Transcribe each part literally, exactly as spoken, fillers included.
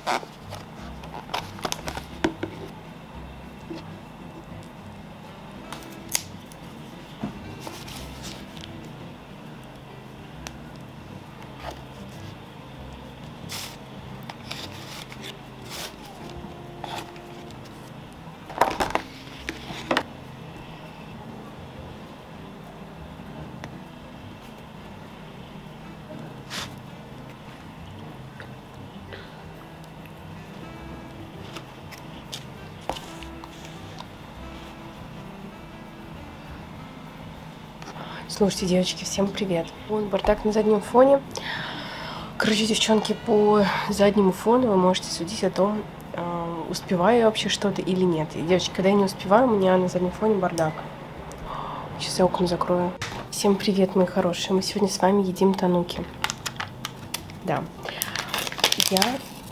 Слушайте, девочки, всем привет. Вот бардак на заднем фоне. Короче, девчонки, по заднему фону вы можете судить о том, успеваю я вообще что-то или нет. И, девочки, когда я не успеваю, у меня на заднем фоне бардак. Сейчас я окна закрою. Всем привет, мои хорошие. Мы сегодня с вами едим тануки. Да. Я...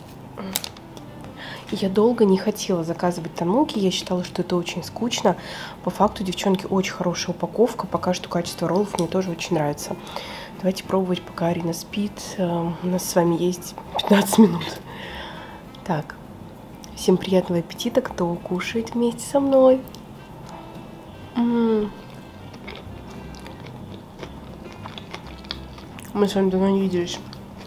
Я долго не хотела заказывать тануки, я считала, что это очень скучно. По факту, девчонки, очень хорошая упаковка, пока что качество роллов мне тоже очень нравится. Давайте пробовать, пока Арина спит. У нас с вами есть пятнадцать минут. Так, всем приятного аппетита, кто кушает вместе со мной. М-м-м. Мы с вами давно не виделись.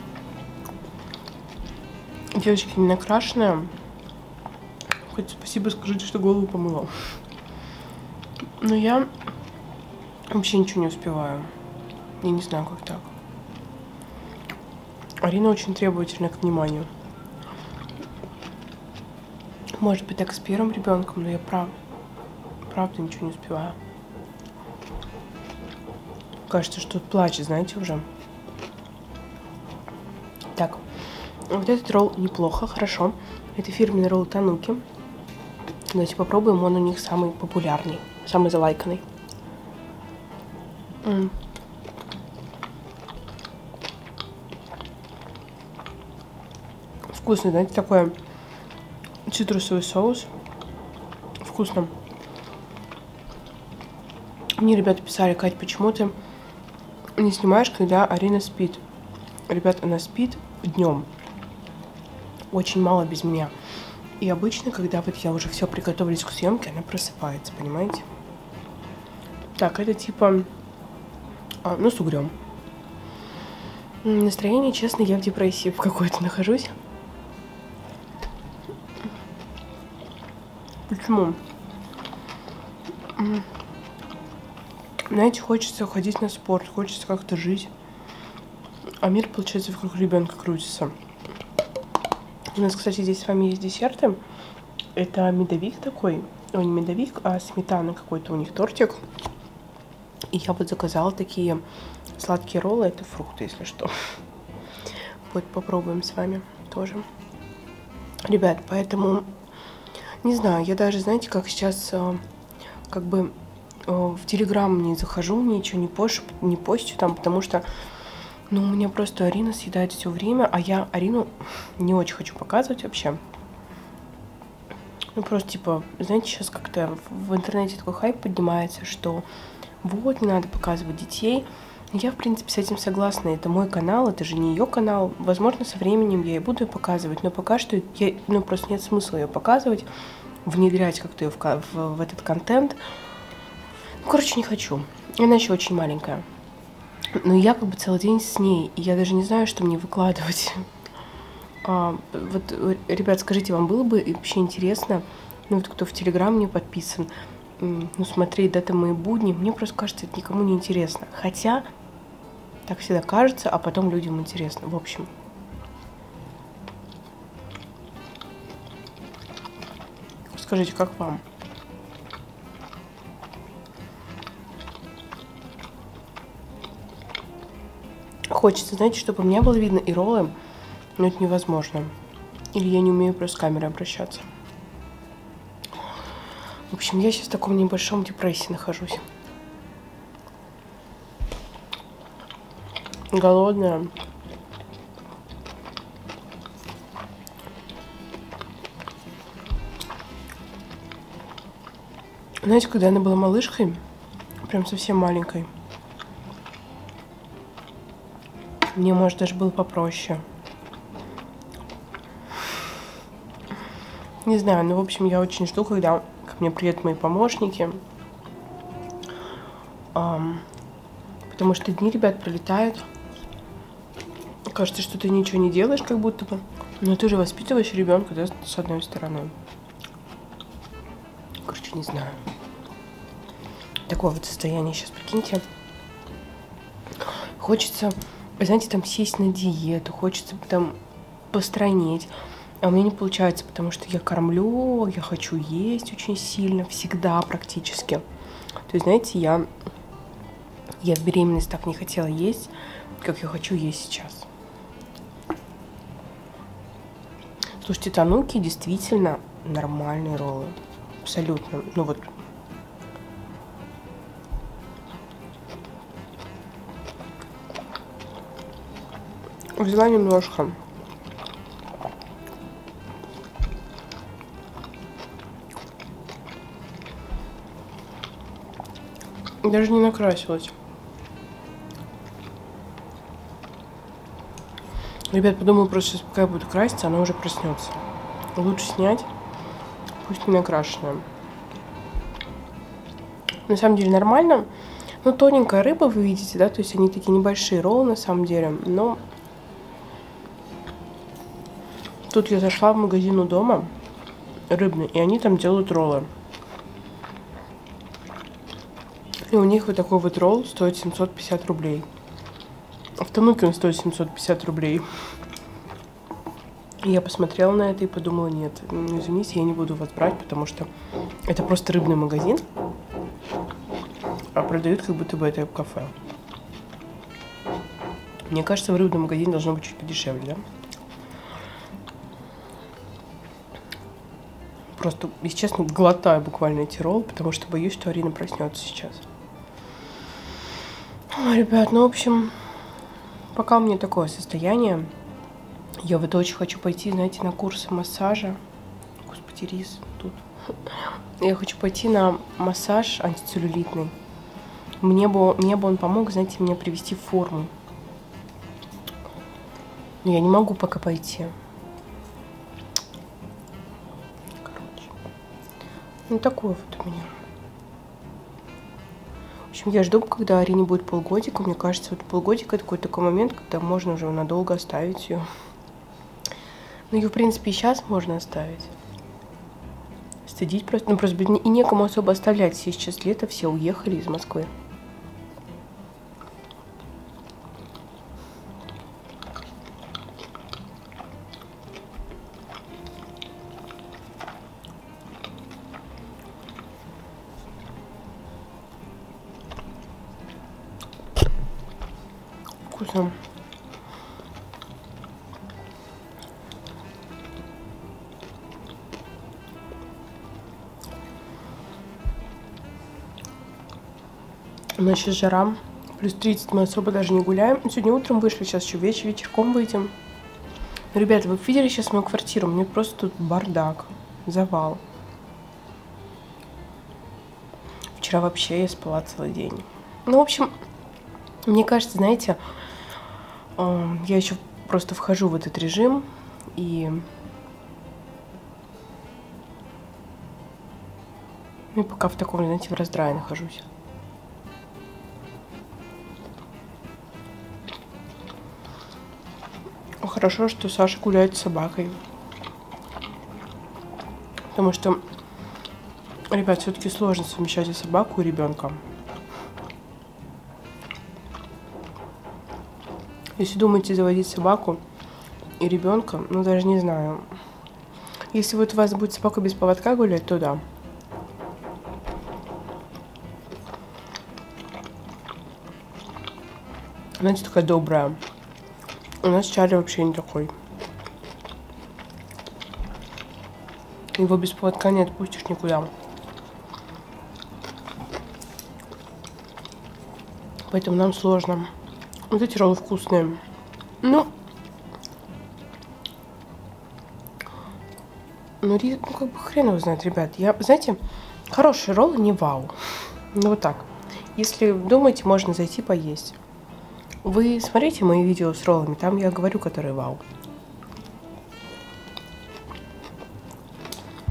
Девочки, не накрашенная. Хоть спасибо скажите, что голову помыла. Но я вообще ничего не успеваю. Я не знаю, как так. Арина очень требовательна к вниманию. Может быть, так с первым ребенком, но я прав... правда ничего не успеваю. Кажется, что тут плач, знаете, уже. Так, вот этот ролл неплохо, хорошо. Это фирменный ролл Тануки. Давайте попробуем, он у них самый популярный, самый залайканный. М-м. Вкусный, знаете, такой цитрусовый соус. Вкусно. Мне ребята писали: Кать, почему ты не снимаешь, когда Арина спит? Ребят, она спит днем. Очень мало без меня. И обычно, когда вот я уже все приготовилась к съемке, она просыпается, понимаете? Так, это типа, а, ну, с угрем. Настроение, честно, я в депрессии в какой-то нахожусь. Почему? Знаете, хочется ходить на спорт, хочется как-то жить. А мир, получается, вокруг ребенка крутится. У нас, кстати, здесь с вами есть десерты. Это медовик такой. Ой, не медовик, а сметана какой-то у них тортик. И я вот заказала такие сладкие роллы. Это фрукты, если что. Вот попробуем с вами тоже. Ребят, поэтому... Не знаю, я даже, знаете, как сейчас как бы в Телеграм не захожу, ничего не постю, не постю там, потому что... Ну, у меня просто Арина съедает все время, а я Арину не очень хочу показывать вообще. Ну, просто, типа, знаете, сейчас как-то в интернете такой хайп поднимается, что вот, не надо показывать детей. Я, в принципе, с этим согласна. Это мой канал, это же не ее канал. Возможно, со временем я и буду ее показывать, но пока что я, ну, просто нет смысла ее показывать, внедрять как-то ее в, в, в этот контент. Ну, короче, не хочу. Она еще очень маленькая. Но я как бы целый день с ней, и я даже не знаю, что мне выкладывать. А, вот, ребят, скажите, вам было бы вообще интересно, ну вот кто в Телеграм мне подписан, ну смотреть, да, там мои будни, мне просто кажется, это никому не интересно. Хотя, так всегда кажется, а потом людям интересно. В общем. Скажите, как вам? Хочется, знаете, чтобы меня было видно и роллы, но это невозможно. Или я не умею просто с камерой обращаться. В общем, я сейчас в таком небольшом депрессии нахожусь. Голодная. Знаете, когда она была малышкой, прям совсем маленькой, мне, может, даже было попроще. Не знаю, ну, в общем, я очень жду, когда ко мне приедут мои помощники. Um, потому что дни, ребят, пролетают. Кажется, что ты ничего не делаешь, как будто бы. Но ты же воспитываешь ребенка, да, с одной стороны. Короче, не знаю. Такое вот состояние сейчас, прикиньте. Хочется, знаете, там сесть на диету, хочется там постройнеть. А у меня не получается, потому что я кормлю, я хочу есть очень сильно, всегда практически. То есть, знаете, я, я в беременность так не хотела есть, как я хочу есть сейчас. Слушайте, тануки действительно нормальные роллы. Абсолютно. Ну вот. Взяла немножко. Даже не накрасилась. Ребят, подумала просто, сейчас пока я буду краситься, она уже проснется. Лучше снять, пусть не накрашенная. На самом деле нормально. Ну, тоненькая рыба, вы видите, да? То есть они такие небольшие роллы на самом деле. Но тут я зашла в магазин у дома рыбный, и они там делают роллы. И у них вот такой вот ролл стоит семьсот пятьдесят рублей. В Тануке он стоит семьсот пятьдесят рублей. И я посмотрела на это и подумала, нет, извините, я не буду вас брать, потому что это просто рыбный магазин, а продают как будто бы это в кафе. Мне кажется, в рыбном магазине должно быть чуть подешевле, да? Просто, если честно, глотаю буквально эти роллы, потому что боюсь, что Арина проснется сейчас. Ой, ребят, ну, в общем, пока у меня такое состояние. Я вот очень хочу пойти, знаете, на курсы массажа. Господи, рис тут. Я хочу пойти на массаж антицеллюлитный. Мне бы, мне бы он помог, знаете, мне привести в форму. Но я не могу пока пойти. Короче. Ну, такой вот у меня. В общем, я жду, когда Арине будет полгодика. Мне кажется, вот полгодика это какой-то такой момент, когда можно уже надолго оставить ее. Ну, ее, в принципе, и сейчас можно оставить. Стыдить просто. Ну, просто и некому особо оставлять. Все сейчас лето, все уехали из Москвы. Вкусно. У нас сейчас жара, плюс тридцать, мы особо даже не гуляем. Сегодня утром вышли, сейчас еще вечер, вечерком выйдем. Но, ребята, вы видели сейчас мою квартиру? Мне просто тут бардак, завал. Вчера вообще я спала целый день. Ну, в общем, мне кажется, знаете, я еще просто вхожу в этот режим и... Ну, и пока в таком, знаете, в раздрае нахожусь. Хорошо, что Саша гуляет с собакой. Потому что, ребят, все-таки сложно совмещать и собаку, и ребенка. Если думаете заводить собаку и ребенка, ну даже не знаю. Если вот у вас будет собака без поводка гулять, то да. Знаете, такая добрая. У нас Чарли вообще не такой. Его без поводка не отпустишь никуда. Поэтому нам сложно. Вот эти роллы вкусные. Ну, ну, ну как бы хрен его знает, ребят. Я, знаете, хорошие роллы не вау. Ну вот так. Если думаете, можно зайти поесть. Вы смотрите мои видео с роллами, там я говорю, которые вау.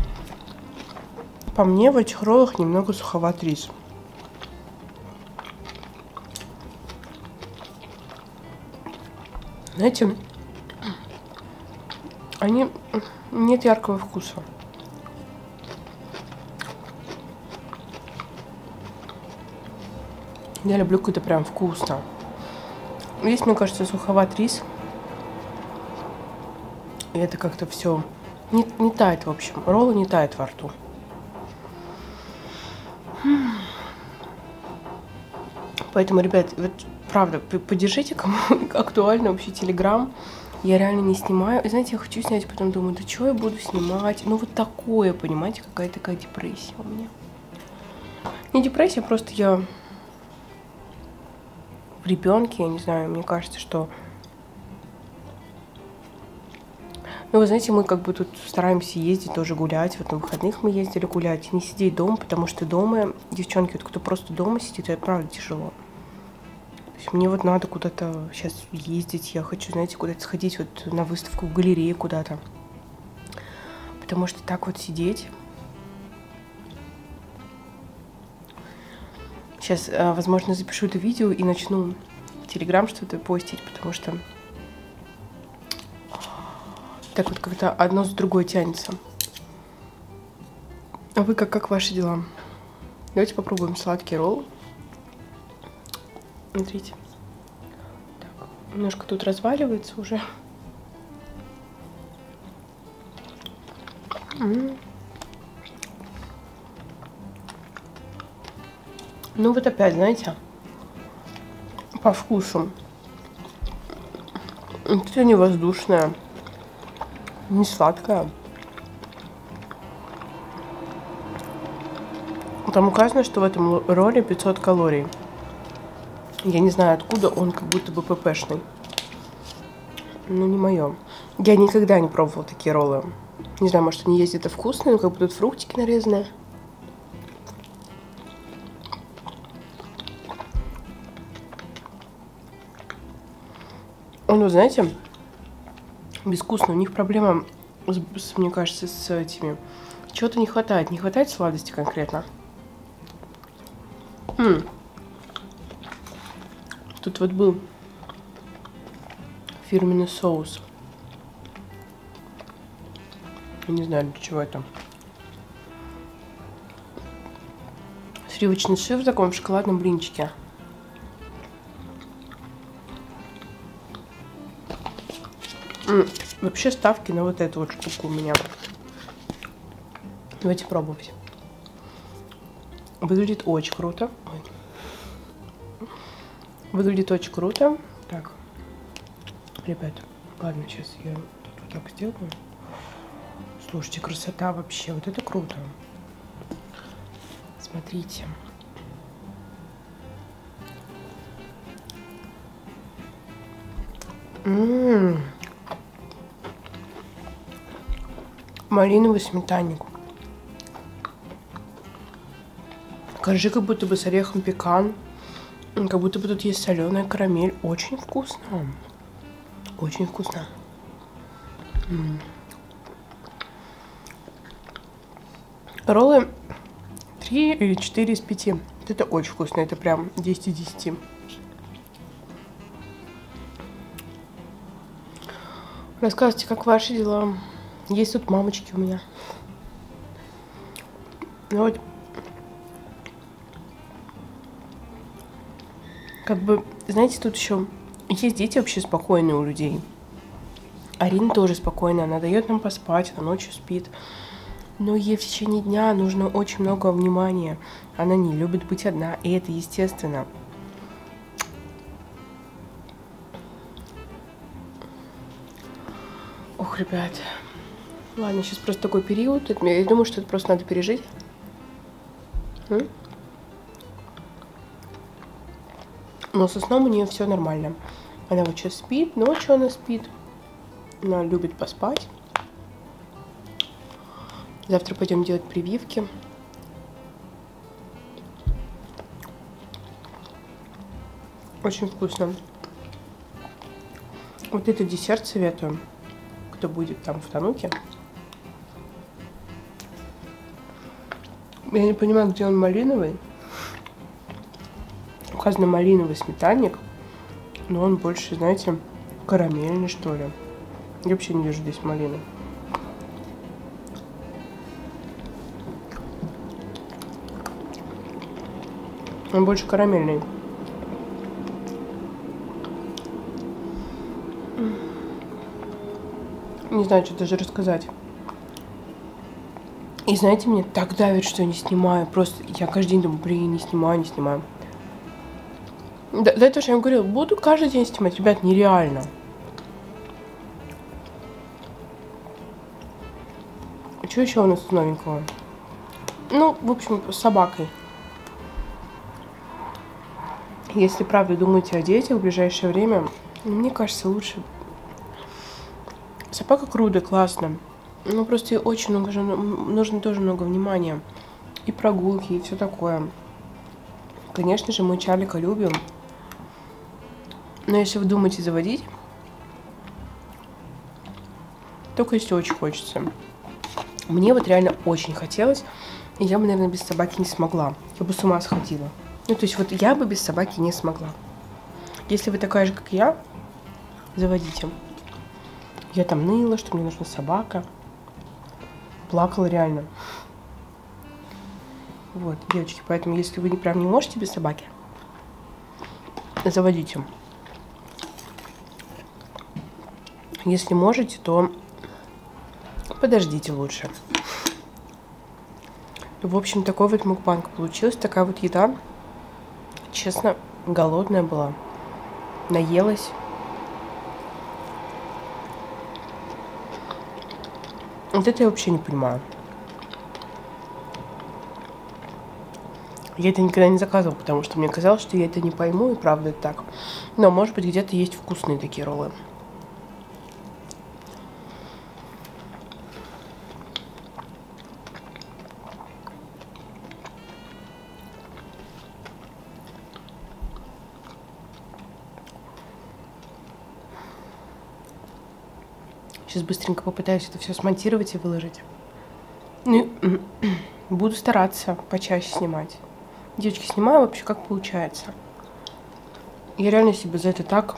по мне в этих роллах немного суховат рис. Знаете, они нет яркого вкуса. Я люблю какой-то прям вкусно. Здесь, мне кажется, суховат рис. И это как-то все не, не тает, в общем. Роллы не тает во рту. Поэтому, ребят, вот правда, поддержите, кому актуально вообще Телеграм. Я реально не снимаю. И знаете, я хочу снять, потом думаю, да что я буду снимать? Ну вот такое, понимаете, какая-то такая депрессия у меня. Не депрессия, просто я в ребенке, я не знаю, мне кажется, что... Ну, вы знаете, мы как бы тут стараемся ездить тоже гулять. Вот на выходных мы ездили гулять. Не сидеть дома, потому что дома, девчонки, вот кто просто дома сидит, это правда тяжело. То есть мне вот надо куда-то сейчас ездить. Я хочу, знаете, куда-то сходить вот на выставку, в галерею куда-то. Потому что так вот сидеть... Сейчас, возможно, запишу это видео и начну в Телеграм что-то постить, потому что... Так вот как-то одно с другой тянется. А вы как, как ваши дела? Давайте попробуем сладкий ролл. Смотрите. Так, немножко тут разваливается уже. М-м. Ну вот опять, знаете, по вкусу. Это не воздушное. Не сладкая. Там указано, что в этом ролле пятьсот калорий. Я не знаю, откуда он как будто бы ппшный. Ну, не мое. Я никогда не пробовала такие роллы. Не знаю, может, они есть где-то вкусные, но как бы тут фруктики нарезанные. Ну, знаете... Безвкусно. У них проблема, с, с, мне кажется, с этими. Чего-то не хватает. Не хватает сладости конкретно. М-м. Тут вот был фирменный соус. Я не знаю, для чего это. Сливочный сыр в таком шоколадном блинчике. Вообще ставки на вот эту вот штуку у меня. Давайте пробовать. Выглядит очень круто. Ой. Выглядит очень круто. Так, ребят, ладно, сейчас я тут вот так сделаю. Слушайте, красота вообще. Вот это круто. Смотрите. Ммм. Малиновый сметанник. Коржи как будто бы с орехом пекан. Как будто бы тут есть соленая карамель. Очень вкусно. Очень вкусно. М-м. Роллы три или четыре из пяти. Это очень вкусно. Это прям десять из десяти. Рассказывайте, как ваши дела? Есть тут мамочки у меня. Ну вот. Как бы, знаете, тут еще есть дети вообще спокойные у людей. Арина тоже спокойная, она дает нам поспать, она ночью спит. Но ей в течение дня нужно очень много внимания. Она не любит быть одна, и это естественно. Ох, ребят. Ладно, сейчас просто такой период. Я думаю, что это просто надо пережить. М? Но со сном у нее все нормально. Она вот сейчас спит, ночью она спит. Она любит поспать. Завтра пойдем делать прививки. Очень вкусно. Вот этот десерт советую, кто будет там в Тануке. Я не понимаю, где он малиновый. Указано малиновый сметанник, но он больше, знаете, карамельный, что ли. Я вообще не вижу здесь малины. Он больше карамельный. Не знаю, что даже рассказать. И знаете, мне так давит, что я не снимаю. Просто я каждый день думаю, блин, не снимаю, не снимаю. До, до этого же я им говорила, буду каждый день снимать. Ребят, нереально. Что еще у нас новенького? Ну, в общем, с собакой. Если правда думаете о детях в ближайшее время, мне кажется, лучше. Собака крутая, классно. Ну, просто ей очень много же, нужно тоже много внимания. И прогулки, и все такое. Конечно же, мы Чарлика любим. Но если вы думаете заводить, только если очень хочется. Мне вот реально очень хотелось, и я бы, наверное, без собаки не смогла. Я бы с ума сходила. Ну, то есть вот я бы без собаки не смогла. Если вы такая же, как я, заводите. Я там ныла, что мне нужна собака. Плакала реально. Вот, девочки, поэтому если вы не прям не можете без собаки, заводите. Если можете, то подождите лучше. В общем, такой вот мукбанг получился. Такая вот еда. Честно, голодная была. Наелась. Вот это я вообще не понимаю. Я это никогда не заказывала, потому что мне казалось, что я это не пойму, и правда это так. Но, может быть, где-то есть вкусные такие роллы. Сейчас быстренько попытаюсь это все смонтировать и выложить. Ну, буду стараться почаще снимать. Девочки, снимаю вообще как получается. Я реально себе за это так...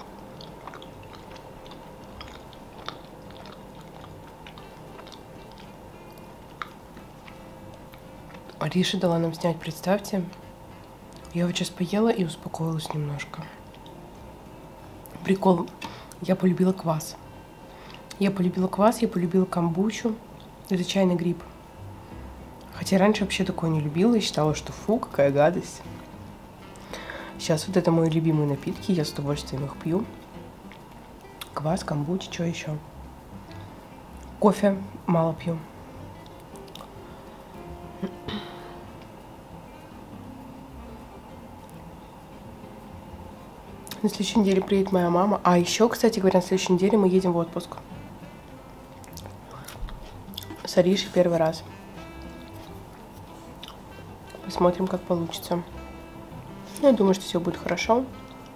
Ариша дала нам снять, представьте. Я вот сейчас поела и успокоилась немножко. Прикол. Я полюбила квас. Я полюбила квас, я полюбила камбучу. Это чайный гриб. Хотя раньше вообще такое не любила и считала, что фу, какая гадость. Сейчас вот это мои любимые напитки, я с удовольствием их пью. Квас, камбуча, что еще? Кофе мало пью. На следующей неделе приедет моя мама. А еще, кстати говоря, на следующей неделе мы едем в отпуск. С Аришей первый раз. Посмотрим, как получится. Ну, я думаю, что все будет хорошо.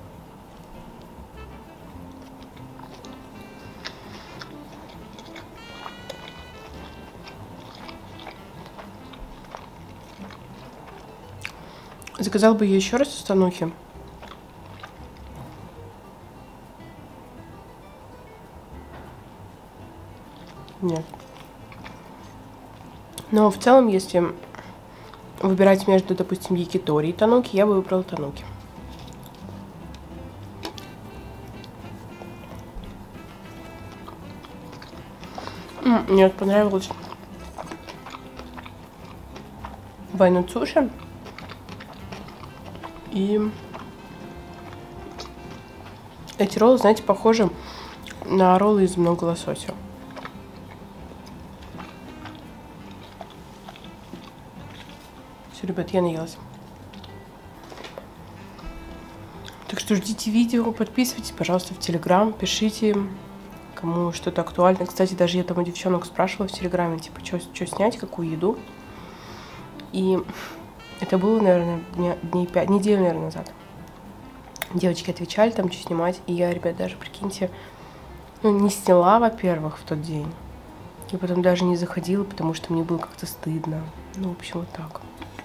Заказал бы я еще раз у Танухи. Нет. Но в целом, если выбирать между, допустим, якитори и тануки, я бы выбрала тануки. Мне понравилось вайнут суши и эти роллы, знаете, похожи на роллы из много лосося. Все, ребят, я наелась. Так что ждите видео, подписывайтесь, пожалуйста, в Телеграм, пишите, кому что-то актуально. Кстати, даже я там у девчонок спрашивала в Телеграме, типа, что снять, какую еду. И это было, наверное, дня, дней пять, неделю, наверное, назад. Девочки отвечали, там, что снимать. И я, ребят, даже, прикиньте, ну, не сняла, во-первых, в тот день. И потом даже не заходила, потому что мне было как-то стыдно. Ну, в общем, вот так.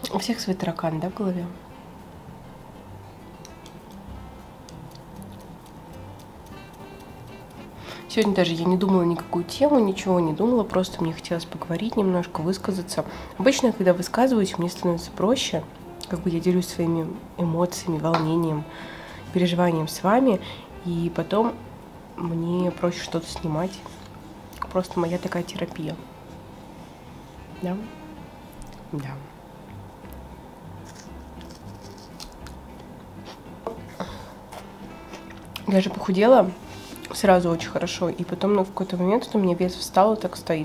У всех свой таракан, да, в голове? Сегодня даже я не думала никакую тему, ничего не думала, просто мне хотелось поговорить немножко, высказаться. Обычно, когда высказываюсь, мне становится проще, как бы я делюсь своими эмоциями, волнением, переживанием с вами, и потом мне проще что-то снимать. Просто моя такая терапия. Да? Да. Я же похудела сразу очень хорошо, и потом ну, в какой-то момент у меня вес встал и так стоит.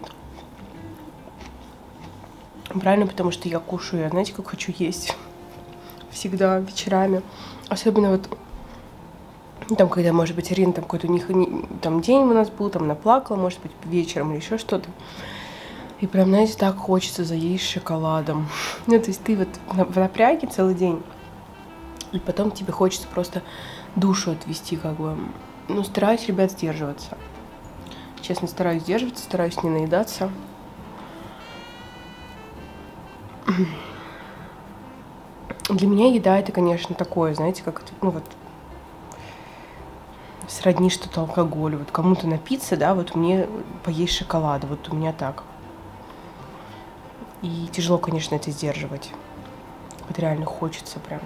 Правильно, потому что я кушаю, я, знаете, как хочу есть. Всегда, вечерами. Особенно вот, там, когда, может быть, Ирина, там какой-то у них там день у нас был, там наплакала, может быть, вечером или еще что-то. И прям, знаете, так хочется заесть шоколадом. Ну, то есть ты вот в напряге целый день, и потом тебе хочется просто душу отвести, как бы. Ну, стараюсь, ребят, сдерживаться. Честно, стараюсь сдерживаться, стараюсь не наедаться. Для меня еда это, конечно, такое, знаете, как, ну вот, сродни что-то алкоголю. Вот кому-то напиться, да, вот мне поесть шоколада, вот у меня так. И тяжело, конечно, это сдерживать. Вот реально хочется прямо.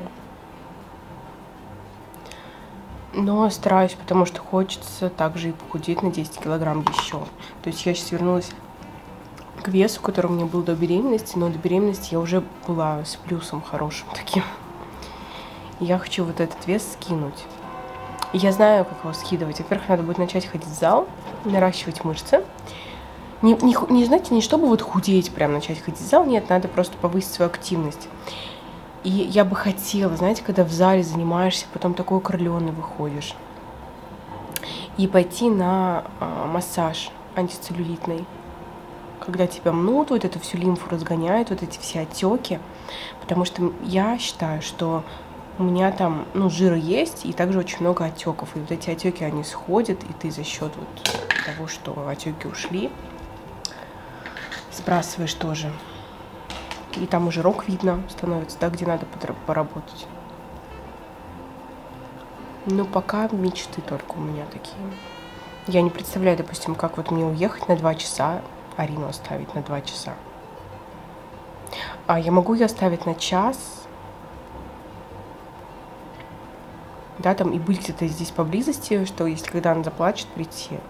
Но стараюсь, потому что хочется также и похудеть на десять килограмм еще. То есть я сейчас вернулась к весу, который у меня был до беременности, но до беременности я уже была с плюсом хорошим таким. И я хочу вот этот вес скинуть. И я знаю, как его скидывать. Во-первых, надо будет начать ходить в зал, наращивать мышцы. Не, не, не знаете, не чтобы вот худеть, прям начать ходить в зал, нет, надо просто повысить свою активность. И я бы хотела, знаете, когда в зале занимаешься, потом такой окрыленный выходишь, и пойти на а, массаж антицеллюлитный, когда тебя мнут, вот эту всю лимфу разгоняют, вот эти все отеки, потому что я считаю, что у меня там, ну, жира есть, и также очень много отеков, и вот эти отеки, они сходят, и ты за счет вот того, что отеки ушли, сбрасываешь тоже. И там уже жирок видно становится, да, где надо поработать. Но пока мечты только у меня такие. Я не представляю, допустим, как вот мне уехать на два часа, Арину оставить на два часа. А я могу ее оставить на час, да, там, и быть где-то здесь поблизости, что если когда она заплачет, прийти.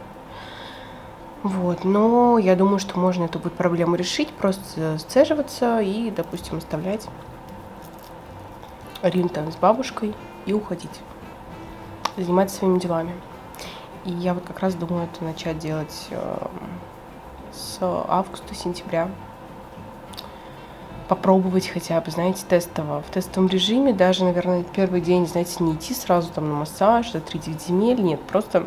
Вот, но я думаю, что можно эту будет проблему решить, просто сцеживаться и, допустим, оставлять Арину там с бабушкой и уходить, заниматься своими делами. И я вот как раз думаю это начать делать э, с августа-сентября. Попробовать хотя бы, знаете, тестово, в тестовом режиме, даже, наверное, первый день, знаете, не идти сразу там на массаж, за три девять земель, нет, просто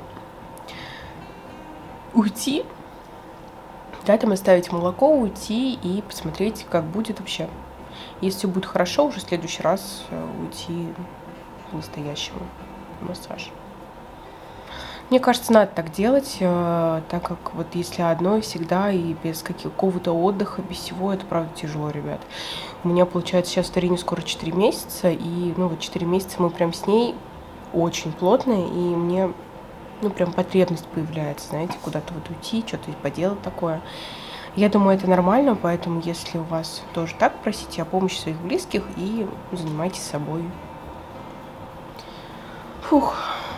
уйти, да, там оставить молоко, уйти и посмотреть, как будет вообще. Если все будет хорошо, уже в следующий раз уйти по-настоящему на массаж. Мне кажется, надо так делать, так как вот если одной всегда и без какого-то отдыха, без всего, это правда тяжело, ребят. У меня, получается, сейчас Тарине скоро четыре месяца, и, ну, вот четыре месяца мы прям с ней очень плотные, и мне, ну, прям потребность появляется, знаете, куда-то вот уйти, что-то поделать такое. Я думаю, это нормально, поэтому, если у вас тоже так, просите о помощи своих близких и занимайтесь собой. Фух.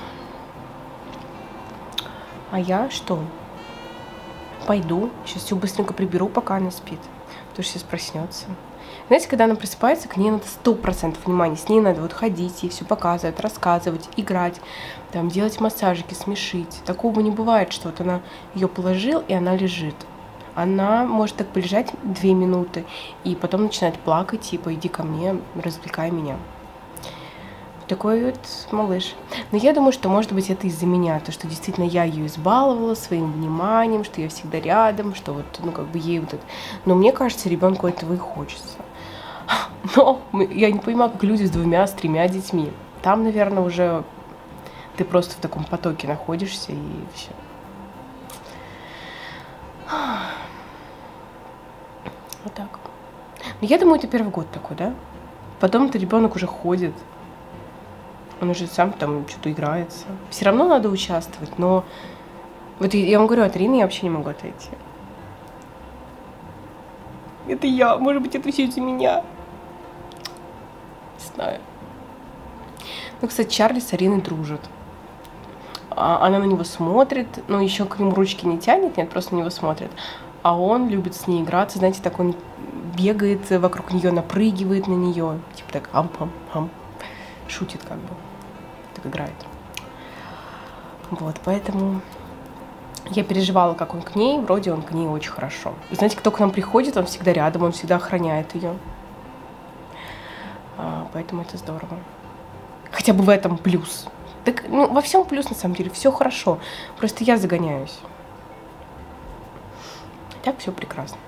А я что? Пойду, сейчас все быстренько приберу, пока она спит, потому что сейчас проснется. Знаете, когда она просыпается, к ней надо сто процентов внимания, с ней надо вот ходить, ей все показывать, рассказывать, играть, там, делать массажики, смешить. Такого не бывает, что вот она ее положил, и она лежит. Она может так полежать две минуты, и потом начинает плакать, типа, иди ко мне, развлекай меня. Такой вот малыш. Но я думаю, что, может быть, это из-за меня, то, что действительно я ее избаловала своим вниманием, что я всегда рядом, что вот, ну, как бы ей вот это. Но мне кажется, ребенку этого и хочется. Но я не понимаю, как люди с двумя, с тремя детьми. Там, наверное, уже ты просто в таком потоке находишься, и все. Вот так. Но я думаю, это первый год такой, да? Потом-то ребенок уже ходит. Он уже сам там что-то играется. Все равно надо участвовать, но... Вот я вам говорю, от Ирины я вообще не могу отойти. Это я. Может быть, это все из-за меня. Не знаю. Ну, кстати, Чарли с Ариной дружат. Она на него смотрит, но еще к нему ручки не тянет, нет, просто на него смотрит. А он любит с ней играться, знаете, так он бегает вокруг нее, напрыгивает на нее, типа так ам-пам-пам, шутит как бы, так играет. Вот, поэтому я переживала, как он к ней, вроде он к ней очень хорошо. И знаете, кто к нам приходит, он всегда рядом, он всегда охраняет ее. А, поэтому это здорово. Хотя бы в этом плюс. Так, ну, во всем плюс, на самом деле, все хорошо. Просто я загоняюсь. Так все прекрасно.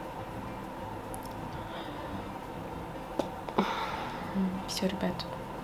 Все, ребят.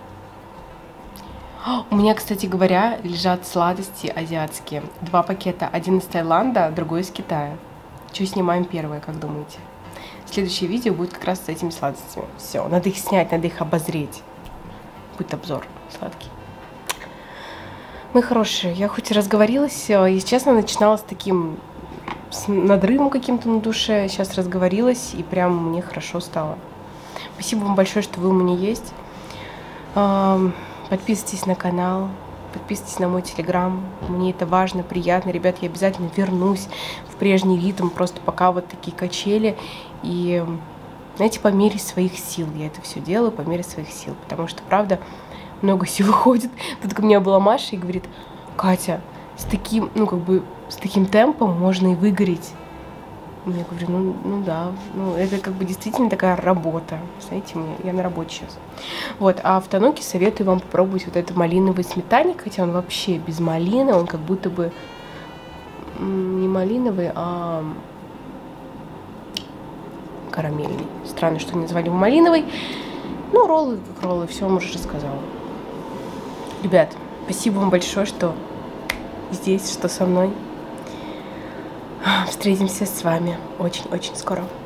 У меня, кстати говоря, лежат сладости азиатские. Два пакета. Один из Таиланда, другой из Китая. Что снимаем первое, как думаете? Следующее видео будет как раз с этими сладостями. Все, надо их снять, надо их обозреть. Будет обзор сладкий. Мои хорошие, я хоть и разговорилась, если честно, начинала с таким с надрывом каким-то на душе, сейчас разговорилась, и прям мне хорошо стало. Спасибо вам большое, что вы у меня есть. Подписывайтесь на канал, подписывайтесь на мой телеграм. Мне это важно, приятно. Ребят, я обязательно вернусь в прежний ритм, просто пока вот такие качели. И, знаете, по мере своих сил я это все делаю, по мере своих сил. Потому что, правда, много сил уходит. Тут ко мне была Маша и говорит: Катя, с таким, ну, как бы, с таким темпом можно и выгореть. Я говорю, ну, ну да, ну это как бы действительно такая работа. Знаете, мне, я на работе сейчас. Вот, а в Тануке советую вам попробовать вот этот малиновый сметанник, хотя он вообще без малины, он как будто бы не малиновый, а карамельный. Странно, что назвали его малиновый. Ну, роллы как роллы, все вам уже рассказала. Ребят, спасибо вам большое, что здесь, что со мной. Встретимся с вами очень-очень скоро.